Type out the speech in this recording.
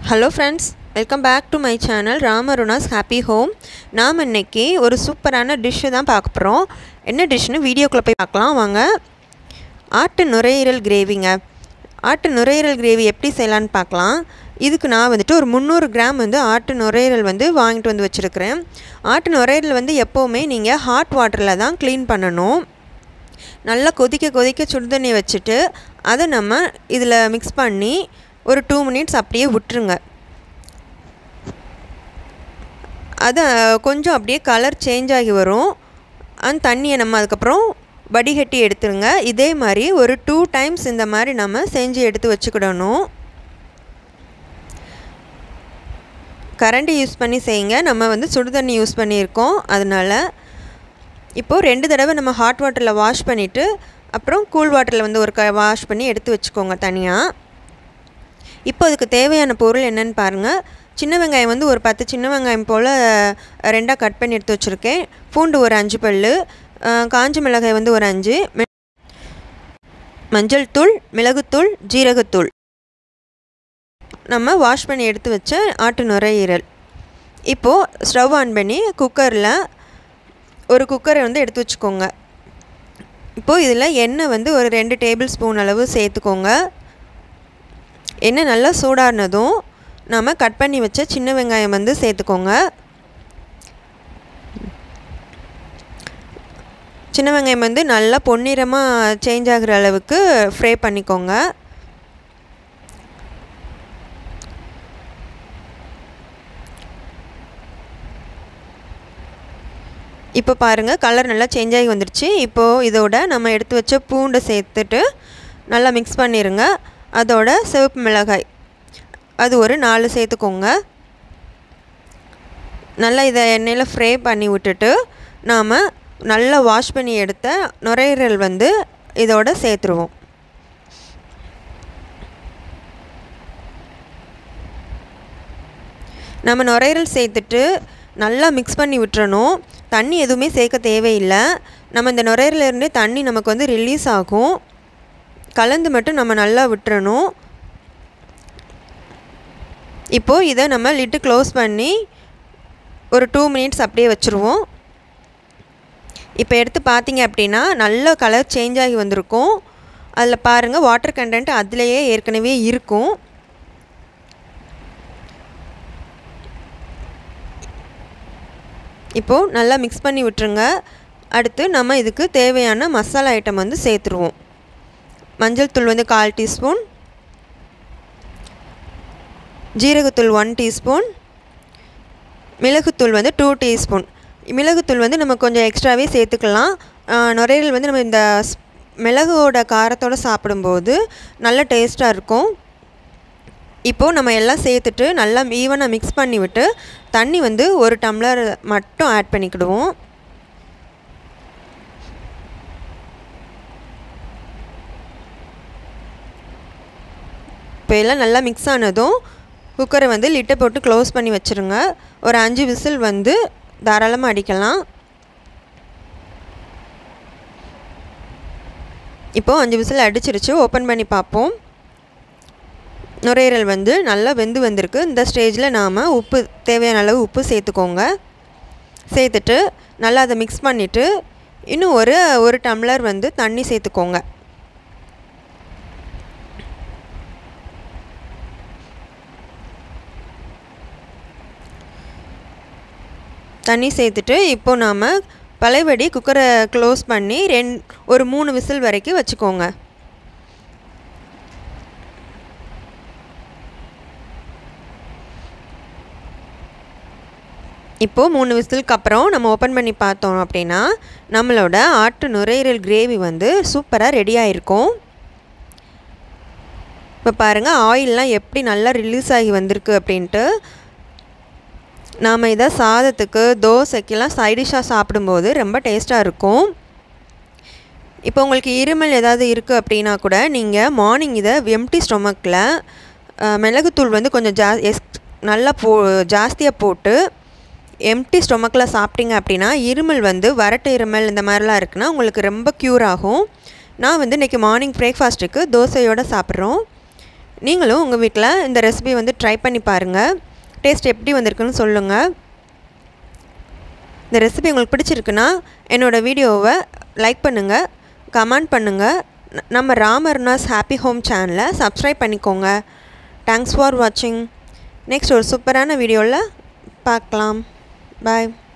Hello friends, welcome back to my channel Ramaruna's Happy Home. நாம் இன்னைக்கு ஒரு சூப்பரான டிஷ் தான் பார்க்க போறோம். என்ன டிஷ்னு வீடியோக்குள்ள போய் பார்க்கலாம் வாங்க. ஆட்டு நுரையீரல் கிரேவிங்க. ஆட்டு நுரையீரல் கிரேவி எப்படி செய்யலாம்னு பார்க்கலாம். இதுக்கு நான் வந்துட்டு ஒரு 300 கிராம் ஆட்டு நுரையீரல் வாங்கிட்டு வந்து வச்சிருக்கேன். ஆட்டு நுரையீரல் எப்பவுமே நீங்க ஹாட் வாட்டர்ல தான் க்ளீன் பண்ணனும். நல்லா கொதிக்க சுடுதண்ணி வச்சிட்டு அதை நம்ம இதுல mix பண்ணி ஒரு 2 minutes அப்படியே விட்டுருங்க. அது கொஞ்சம் அப்படியே கலர் சேஞ்ச் ஆகி வரும். அந்த தண்ணியை நம்ம அதுக்கு அப்புறம் வடிகட்டி எடுத்துருங்க. இதே மாதிரி ஒரு 2 times இந்த மாதிரி நம்ம செஞ்சு எடுத்து வச்சுக்கிடணும். கரண்டி யூஸ் பண்ணி செய்யுங்க. நம்ம சுடு தண்ணி யூஸ் பண்ணியிருக்கோம். அதனால இப்போ 2 தடவை நம்ம ஹாட் வாட்டர்ல வாஷ் பண்ணிட்டு அப்புறம் கூல் வாட்டர்ல ஒரு வாஷ் பண்ணி எடுத்து வச்சுக்கோங்க தனியா. இப்போ அதுக்கு தேவையான பொருள் என்னன்னு பாருங்க. சின்ன வெங்காயம் ஒரு 10 சின்ன வெங்காயம் போல ரெண்டா கட் பண்ணி எடுத்து வச்சிருக்கேன். பூண்டு ஒரு 5 பல்லு, காஞ்ச மிளகாய் ஒரு 5, மஞ்சள் தூள், மிளகுத்தூள், ஜீரகத்தூள். நம்ம வாஷ் பண்ணி எடுத்து வச்ச ஆட்டு நுரையீரல். இப்போ ஸ்டவ் ஆன் பண்ணி குக்கர்ல ஒரு குக்கரை எடுத்து வச்சுக்கோங்க. இப்போ இதுல எண்ணெய் ஒரு 2 டேபிள் ஸ்பூன் அளவு சேர்த்துக்கோங்க. எண்ணெய் நல்லா சூடானதும் நாம கட் பண்ணி வச்ச சின்ன வெங்காயம் சேர்த்துக்கோங்க. சின்ன வெங்காயம் நல்லா பொன்னிறமா சேஞ்ச் ஆகுற அளவுக்கு ஃப்ரை பண்ணிக்கோங்க. இப்போ பாருங்க கலர் நல்லா சேஞ்ச் ஆகி வந்துருச்சு. இப்போ இதோட நம்ம எடுத்து வச்ச பூண்டை சேர்த்துட்டு நல்லா mix பண்ணிருங்க. அதோட சிவப்பு மிளகாய் அது ஒரு 4 சேர்த்துக்கோங்க. நல்லா இத எண்ணெயில ஃப்ரை பண்ணி விட்டுட்டு நாம நல்லா வாஷ் பண்ணி எடுத்த நுரையீரல் இதோட சேர்த்துருவோம். நம்ம நுரையீரல் சேர்த்துட்டு நல்லா mix பண்ணி விட்டுறணும். தண்ணி எதுவுமே சேர்க்க தேவையில்லை. நம்ம இந்த நுரையீரல்ல இருந்து தண்ணி நமக்கு ரிலீஸ் ஆகும். கலந்து மட்டும் நம்ம நல்லா விட்டுறணும். இப்போ இத நம்ம லிட் க்ளோஸ் பண்ணி ஒரு 2 minutes அப்படியே வச்சிருவோம். இப்போ எடுத்து பாத்தீங்க அப்படினா நல்ல கலர் சேஞ்ச் ஆகி வந்திருக்கும். அதுல பாருங்க வாட்டர் கண்டென்ட் அதுலயே ஏற்கனவே இருக்கும். இப்போ நல்லா mix பண்ணி விட்டுருங்க. அடுத்து நம்ம இதுக்கு தேவையான மசாலா ஐட்டம் சேர்த்துருவோம். மஞ்சள் தூள் 1/4 டீஸ்பூன், ஜீரகத்தூள் 1 டீஸ்பூன், மிளகுத்தூள் 2 டீஸ்பூன். மிளகுத்தூள் நம்ம கொஞ்சம் எக்ஸ்ட்ராவே சேர்த்துக்கலாம். நுரையீரல் நம்ம இந்த மிளகோட காரத்தோட சாப்பிடும்போது நல்ல டேஸ்டா இருக்கும். இப்போ நம்ம எல்லாம் சேர்த்துட்டு நல்லா ஈவனா mix பண்ணி விட்டு தண்ணி 1 டம்ளர் மட்டும் ஆட் பண்ணிக்கிடுவோம். இப்போ எல்லாம் நல்லா mix ஆனதும் குக்கரை லிட் போட்டு க்ளோஸ் பண்ணி வச்சிருங்க. ஒரு 5 விசில் தாராளமா அடிக்கலாம். இப்போ 5 விசில் அடிச்சிருச்சு. ஓபன் பண்ணி பாப்போம். நுரையீரல் நல்லா வெந்து வந்திருக்கு. இந்த ஸ்டேஜ்ல நாம உப்பு தேவையான அளவு உப்பு சேர்த்துக்கோங்க. சேர்த்துட்டு நல்லா அதை mix பண்ணிட்டு இன்னும் ஒரு டம்ளர் தண்ணி சேர்த்துக்கோங்க. தண்ணி சேர்த்துட்டு இப்போ நாம பழையபடி குக்கரை க்ளோஸ் பண்ணி ஒரு 3 விசில் வரைக்கும் வச்சுக்கோங்க. இப்போ 3 விசிலுக்கு அப்புறம் நம்ம ஓபன் பண்ணி பார்த்தோம் அப்படினா நம்மளோட ஆட்டு நுரையீரல் கிரேவி சூப்பரா ரெடி ஆயிருக்கும். இப்ப பாருங்க ஆயில்லாம் எப்படி நல்லா ரிலீஸ் ஆகி வந்திருக்கு அப்படினு. நாம இத சாதத்துக்கு தோசைக்கெல்லாம் சைடு டிஷ்ஷா சாப்பிடும்போது ரொம்ப டேஸ்டா இருக்கும். இப்போ உங்களுக்கு இருமல் ஏதாவது இருக்கு அப்படினா கூட நீங்க மார்னிங் இத எம்டி ஸ்டொமக்ல மிளகுத்தூள் கொஞ்சம் நல்லா ஜாஸ்தியா போட்டு எம்டி ஸ்டொமக்ல சாப்பிட்டீங்க அப்படினா இருமல் வறட்டு இருமல் இந்த மாதிரிலாம் இருக்குனா உங்களுக்கு ரொம்ப கியூர் ஆகும். நான் இன்னைக்கு மார்னிங் பிரேக்ஃபாஸ்ட்க்கு தோசையோட சாப்பிடுறோம். நீங்களும் உங்கள் வீட்டில் இந்த ரெசிபி வந்து ட்ரை பண்ணி பாருங்கள். டேஸ்ட் எப்படி வந்திருக்குன்னு சொல்லுங்கள். இந்த ரெசிபி உங்களுக்கு பிடிச்சிருக்குன்னா என்னோடய வீடியோவை லைக் பண்ணுங்கள், கமெண்ட் பண்ணுங்கள். நம்ம ராமருணாஸ் ஹாப்பி ஹோம் சேனலை சப்ஸ்கிரைப் பண்ணிக்கோங்க. தேங்க்ஸ் ஃபார் வாட்சிங். நெக்ஸ்ட் ஒரு சூப்பரான வீடியோவில் பார்க்கலாம். பாய்.